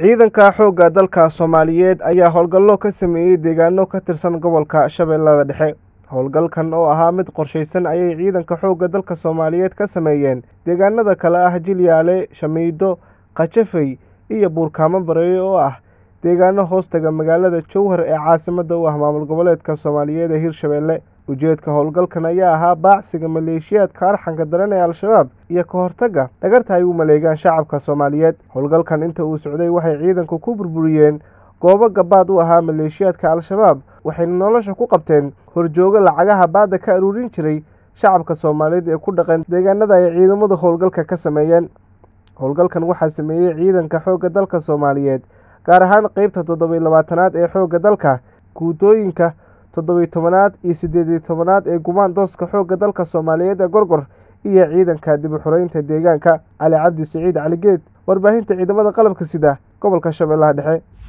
ciidanka xoogga dalka Soomaaliyeed ayaa howlgallo ka sameeyay deegaano ka tirsan gobolka Shabeellaha Dhexe. Howlgalkan oo ahaa mid qorsheysan ayay ciidanka xoogga dalka Soomaaliyeed ka sameeyeen deegaanada kale ah Jilyaale, Shamiito, Qajafey iyo Buurkama Bareey oo ah deegaano hoostaga magaalada Jowhar ee caasimadda u ah maamul goboleedka Soomaaliyeed ee Hirshabeelle. Ujeedka howlgalkan ayaa ahaa baacsiga maleeshiyaadka arxanka daran ee Al-shabaab iyo ka hortagga dhagarta ay u maleegaan shacabka Soomaaliyeed. Howlgalkan inta uu socday waxay ciidanku ku burburiyeen goobo gabaad u ahaa maleeshiyaadka Al-shabaab, waxayna nolosha ku qabteen horjoogo lacagaha baadda ka ururin jiray shacabka Soomaaliyeed ee ku dhaqan deegaanada ay ciidamadu howlgalka ka sameeyeen. Howlgalkan waxaa sameeyay ciidanka xoogga dalka Soomaaliyeed, gaar ahaan qaybta 27aad ee xoogga dalka, guutooyinka 17aad iyo 18aad ee Kumaandooska xoogga dalka Soomaaliyeed ee Gorgor iyo ciidanka dib u xoreynta deegaanka. Cali Cabdi Siciid Cali Geed, warbaahinta ciidamada qalabka sida gobolka Shabeellaha Dhexe.